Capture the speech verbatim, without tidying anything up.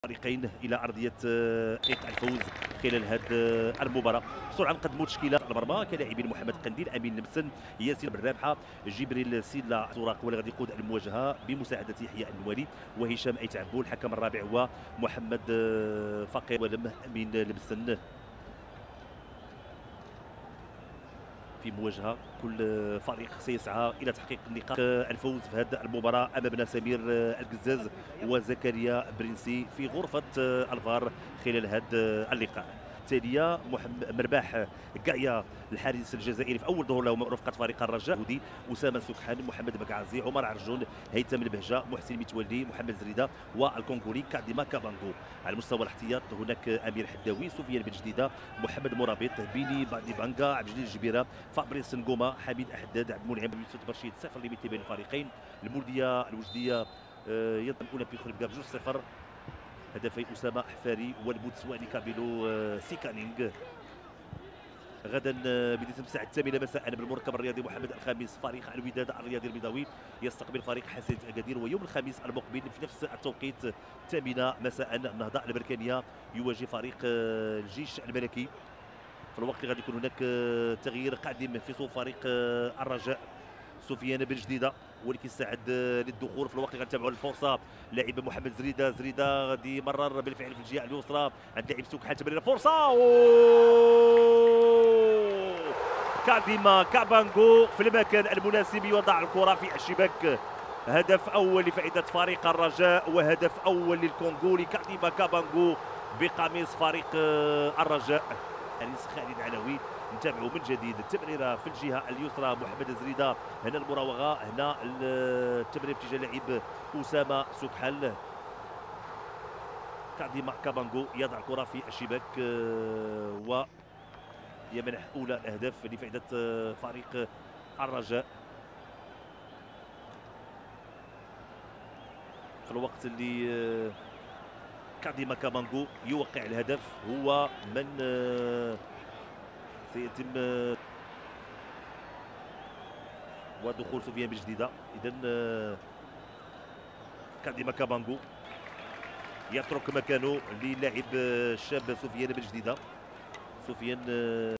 فريقين الى ارضيه حقيقه الفوز خلال هذه المباراه. بسرعه نقدموا تشكيله المرمى كلاعبين: محمد قنديل، امين المسن، ياسين بالرابحه، جبريل سيلا سوراق هو اللي غادي يقود المواجهه بمساعده يحيى النوالي، وهشام ايتعبو. الحكم الرابع هو محمد فقير ولم امين المسن. في مواجهه كل فريق سيسعى الى تحقيق النقاط الفوز في هذه المباراه. امامنا سمير القزاز وزكريا برنسي في غرفه الفار خلال هذا اللقاء. تاليه مرباح كايا الحارس الجزائري في اول ظهور له رفقه فريق الرجاء، اسامه سكحان، محمد بكعزي، عمر عرجون، هيثم البهجه، محسن متولي، محمد زريده، والكونغولي كاديما كابانغو. على مستوى الاحتياط هناك امير حداوي، سفيان بن جديده، محمد مرابط، بيني بادي بانغا، عبد الجليل الجبيره، فابريس نغوما، حميد احداد، عبد المنعم، يوسف برشيد. صفر ليميتي بين الفريقين. المولديه الوجديه ينضم اولمبيك خليب بجوج صفر. هدفي اسامه حفاري والبوتسواني كابيلو سيكانينغ. غدا بدايه الساعه الثامنه مساء بالمركب الرياضي محمد الخامس فريق الوداد الرياضي البيضاوي يستقبل فريق حسن اكادير. ويوم الخميس المقبل في نفس التوقيت الثامنه مساء النهضه البركانيه يواجه فريق الجيش الملكي. في الوقت اللي غادي يكون هناك تغيير قادم في صفوف فريق الرجاء. سفيان بن جديده هو اللي كيساعد للدخول. في الوقت اللي غنتابعوا الفرصه لاعب محمد زريده، زريده غادي يمرر بالفعل في الجهه اليسرى عند لاعب سكحان. تمريره فرصه كاديما كابانغو في المكان المناسب يوضع الكره في الشباك. هدف اول لفائده فريق الرجاء وهدف اول للكونغولي كاديما كابانغو بقميص فريق الرجاء. حارس خالد علوي. نتابعوا من جديد التمريره في الجهه اليسرى محمد زريده، هنا المراوغه، هنا التمرير باتجاه لاعب اسامه سكحل. كاديما كابانغو يضع الكره في الشباك و يمنح اولى الاهداف لفائده فريق الرجاء. في الوقت اللي كاديما كابانغو يوقع الهدف هو من سيتم ودخول سفيان بن جديده. اذا كاديما كابانغو يترك مكانه للاعب الشاب سفيان بن جديده. سفيان